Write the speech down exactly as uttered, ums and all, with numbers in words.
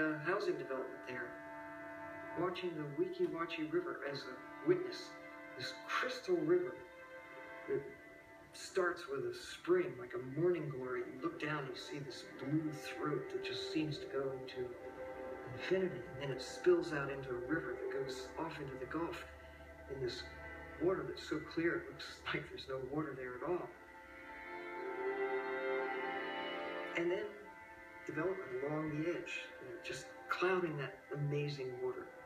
uh, housing development there, watching the Weeki Wachee River as a witness, this crystal river that starts with a spring, like a morning glory. You look down, you see this blue throat that just seems to go into infinity, and then it spills out into a river that goes off into the Gulf in this water that's so clear it looks like there's no water there at all. And then development along the edge, you know, just clouding that amazing water.